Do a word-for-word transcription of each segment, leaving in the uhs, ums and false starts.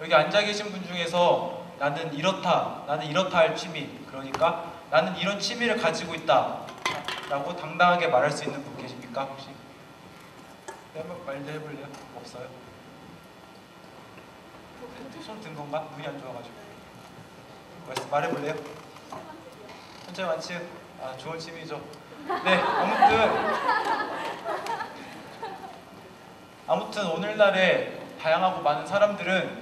여기 앉아 계신 분 중에서 나는 이렇다, 나는 이렇다 할 취미, 그러니까 나는 이런 취미를 가지고 있다 라고 당당하게 말할 수 있는 분 계십니까? 혹시? 네, 한번 말도 해볼래요? 없어요? 손 든 건가? 눈이 안 좋아가지고. 말씀 말해볼래요? 천천히 완치. 아, 좋은 취미죠. 네, 아무튼 아무튼 오늘날에 다양하고 많은 사람들은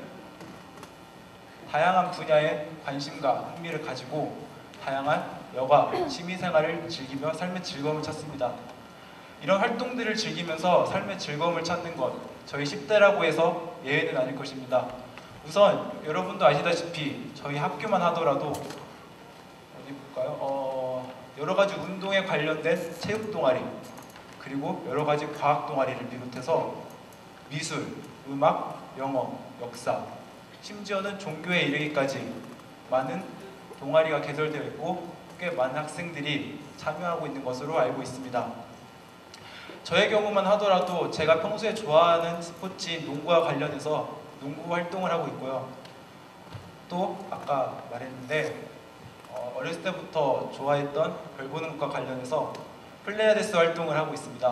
다양한 분야에 관심과 흥미를 가지고 다양한 여가, 취미생활을 즐기며 삶의 즐거움을 찾습니다. 이런 활동들을 즐기면서 삶의 즐거움을 찾는 것, 저희 십 대라고 해서 예외는 아닐 것입니다. 우선 여러분도 아시다시피 저희 학교만 하더라도 어디 볼까요? 어, 여러 가지 운동에 관련된 체육 동아리, 그리고 여러 가지 과학 동아리를 비롯해서 미술, 음악, 영어, 역사, 심지어는 종교에 이르기까지 많은 동아리가 개설되어 있고 꽤 많은 학생들이 참여하고 있는 것으로 알고 있습니다. 저의 경우만 하더라도 제가 평소에 좋아하는 스포츠인 농구와 관련해서 농구 활동을 하고 있고요. 또 아까 말했는데 어, 어렸을 때부터 좋아했던 별 보는 것과 관련해서 플레이아데스 활동을 하고 있습니다.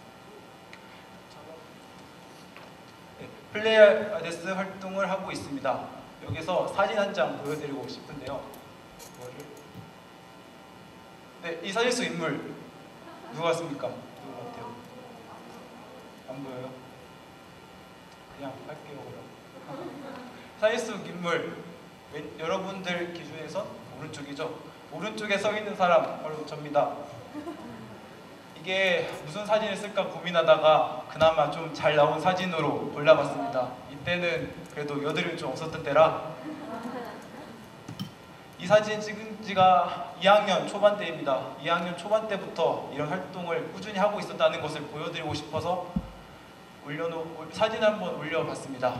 네, 플레이아데스 활동을 하고 있습니다. 여기서 사진 한 장 보여드리고 싶은데요. 이거를 네, 이 사진 속 인물 누구 같습니까? 누구 같아요? 안 보여요? 그냥 할게요. 사진 속 인물, 여러분들 기준에선 오른쪽이죠? 오른쪽에 서 있는 사람 바로 접니다. 이게 무슨 사진을 쓸까 고민하다가 그나마 좀 잘 나온 사진으로 골라봤습니다. 이때는 그래도 여드름이 좀 없었던 때라. 이 사진 찍은 지가 이 학년 초반 때입니다. 이 학년 초반 때부터 이런 활동을 꾸준히 하고 있었다는 것을 보여드리고 싶어서 올려놓, 사진 한번 올려봤습니다.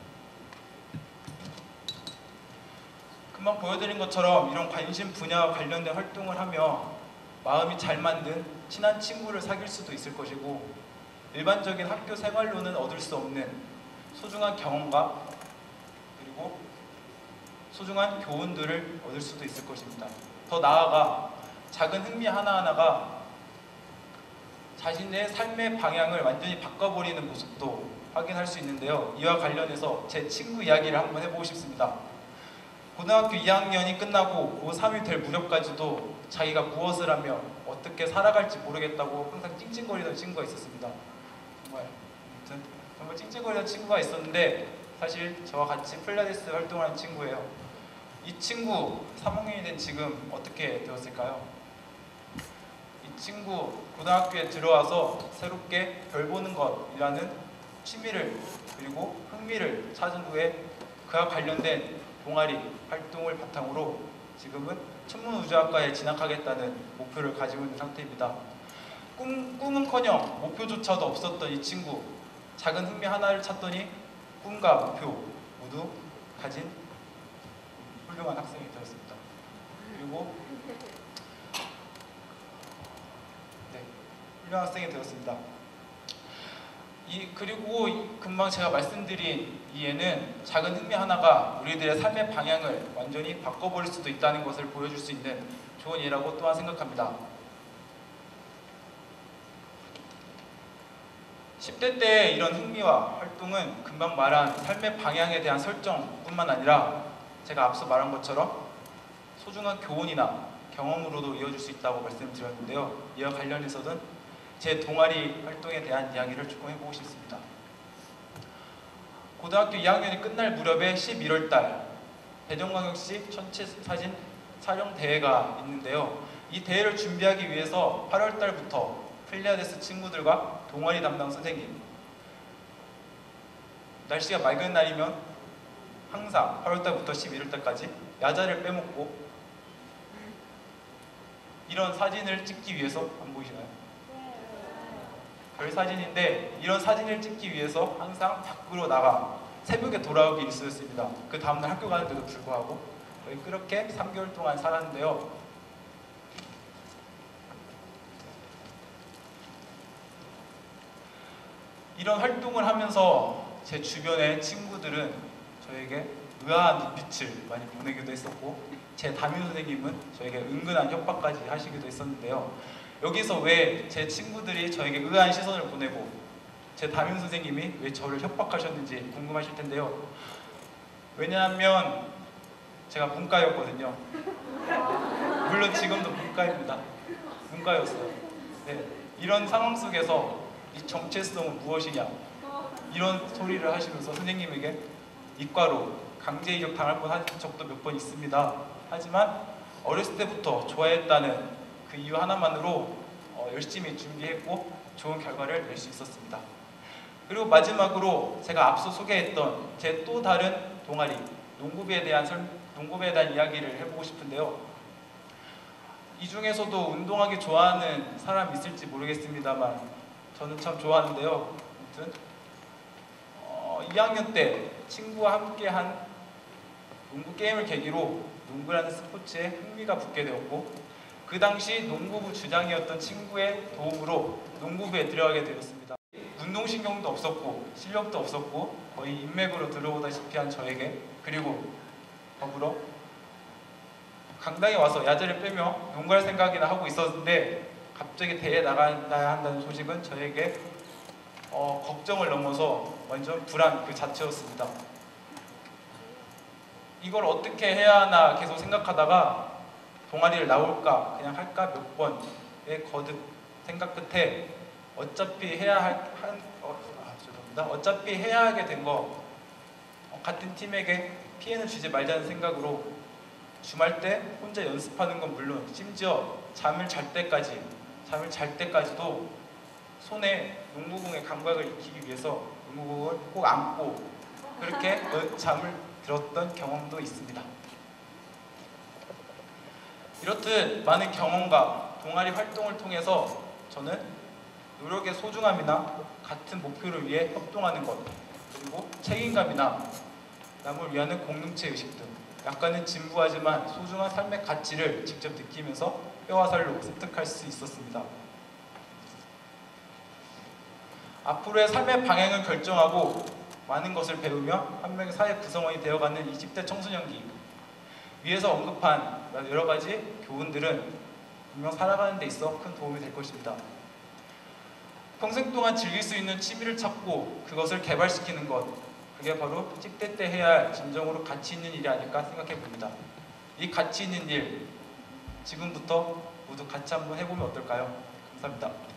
금방 보여드린 것처럼 이런 관심 분야와 관련된 활동을 하며 마음이 잘 맞는 친한 친구를 사귈 수도 있을 것이고 일반적인 학교 생활로는 얻을 수 없는 소중한 경험과 그리고 소중한 교훈들을 얻을 수도 있을 것입니다. 더 나아가 작은 흥미 하나하나가 자신의 삶의 방향을 완전히 바꿔버리는 모습도 확인할 수 있는데요. 이와 관련해서 제 친구 이야기를 한번 해보고 싶습니다. 고등학교 이 학년이 끝나고 고삼이 될 무렵까지도 자기가 무엇을 하며 어떻게 살아갈지 모르겠다고 항상 찡찡거리던 친구가 있었습니다. 정말 아무튼 정말 찡찡거리던 친구가 있었는데 사실 저와 같이 필라테스 활동을 하는 친구예요. 이 친구 삼 학년이 된 지금 어떻게 되었을까요? 이 친구 고등학교에 들어와서 새롭게 별 보는 것이라는 취미를 그리고 흥미를 찾은 후에 그와 관련된 동아리 활동을 바탕으로 지금은 천문우주학과에 진학하겠다는 목표를 가지고 있는 상태입니다. 꿈, 꿈은커녕 목표조차도 없었던 이 친구, 작은 흥미 하나를 찾더니 꿈과 목표 모두 가진 훌륭한 학생이 되었습니다. 그리고 네, 훌륭한 학생이 되었습니다. 이, 그리고 금방 제가 말씀드린 이 예는 작은 흥미 하나가 우리들의 삶의 방향을 완전히 바꿔버릴 수도 있다는 것을 보여줄 수 있는 좋은 예라고 또한 생각합니다. 십 대 때 이런 흥미와 활동은 금방 말한 삶의 방향에 대한 설정뿐만 아니라 제가 앞서 말한 것처럼 소중한 교훈이나 경험으로도 이어질 수 있다고 말씀드렸는데요. 이와 관련해서는 제 동아리 활동에 대한 이야기를 조금 해보고 싶습니다. 고등학교 이 학년이 끝날 무렵에 십일월 달 대전광역시 전체 사진 촬영 대회가 있는데요. 이 대회를 준비하기 위해서 팔월 달부터 필리아데스 친구들과 동아리 담당 선생님, 날씨가 맑은 날이면 항상 팔월 달부터 십일월 달까지 야자를 빼먹고 이런 사진을 찍기 위해서, 안 보이시나요? 별 사진인데 이런 사진을 찍기 위해서 항상 밖으로 나가 새벽에 돌아오기 일쑤였습니다. 그 다음날 학교 가는데도 불구하고 그렇게 삼 개월 동안 살았는데요. 이런 활동을 하면서 제 주변의 친구들은 저에게 의아한 눈빛을 많이 보내기도 했었고, 제 담임 선생님은 저에게 은근한 협박까지 하시기도 했었는데요. 여기서 왜 제 친구들이 저에게 의아한 시선을 보내고 제 담임 선생님이 왜 저를 협박하셨는지 궁금하실 텐데요. 왜냐하면 제가 문과였거든요. 물론 지금도 문과입니다. 문과였어요. 네, 이런 상황 속에서 이 정체성은 무엇이냐, 이런 소리를 하시면서 선생님에게 이과로 강제 이적 당할 뻔한 적도 몇 번 있습니다. 하지만 어렸을 때부터 좋아했다는 그 이유 하나만으로 어, 열심히 준비했고 좋은 결과를 낼 수 있었습니다. 그리고 마지막으로 제가 앞서 소개했던 제 또 다른 동아리 농구부에 대한 설, 농구부에 대한 이야기를 해보고 싶은데요. 이 중에서도 운동하기 좋아하는 사람 있을지 모르겠습니다만 저는 참 좋아하는데요. 아무튼 어, 이 학년 때 친구와 함께한 농구 게임을 계기로 농구라는 스포츠에 흥미가 붙게 되었고, 그 당시 농구부 주장이었던 친구의 도움으로 농구부에 들어가게 되었습니다. 운동신경도 없었고 실력도 없었고 거의 인맥으로 들어오다시피 한 저에게, 그리고 더불어 강당에 와서 야자를 빼며 농구할 생각이나 하고 있었는데 갑자기 대회에 나가야 한다는 소식은 저에게 어, 걱정을 넘어서 완전 불안 그 자체였습니다. 이걸 어떻게 해야 하나 계속 생각하다가 동아리를 나올까 그냥 할까 몇 번의 거듭 생각 끝에 어차피 해야 할 한, 어, 아, 죄송합니다. 어차피 해야 하게 된 거 어, 같은 팀에게 피해는 주지 말자는 생각으로 주말 때 혼자 연습하는 건 물론 심지어 잠을 잘 때까지 잠을 잘 때까지도 손에 농구공의 감각을 익히기 위해서 농구공을 꼭 안고 그렇게 잠을 들었던 경험도 있습니다. 이렇듯 많은 경험과 동아리 활동을 통해서 저는 노력의 소중함이나 같은 목표를 위해 협동하는 것, 그리고 책임감이나 남을 위하는 공동체 의식 등 약간은 진부하지만 소중한 삶의 가치를 직접 느끼면서 뼈와 살로 습득할 수 있었습니다. 앞으로의 삶의 방향을 결정하고 많은 것을 배우며 한 명의 사회 구성원이 되어가는 이십 대 청소년기, 위에서 언급한 여러 가지 교훈들은 분명 살아가는 데 있어 큰 도움이 될 것입니다. 평생 동안 즐길 수 있는 취미를 찾고 그것을 개발시키는 것, 그게 바로 찍대 때 해야 할 진정으로 가치 있는 일이 아닐까 생각해 봅니다. 이 가치 있는 일, 지금부터 모두 같이 한번 해보면 어떨까요? 감사합니다.